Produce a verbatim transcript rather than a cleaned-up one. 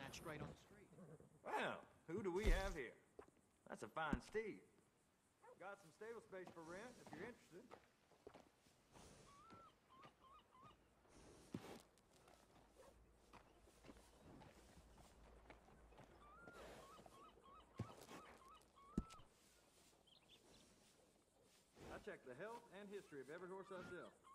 ran straight on the street. Well, who do we have here? That's a fine steed. Got some stable space for rent if you're interested. I checked the health and history of every horse I sell.